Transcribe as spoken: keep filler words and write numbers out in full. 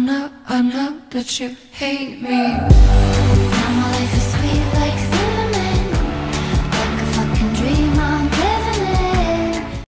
know, I know that you hate me. Now my life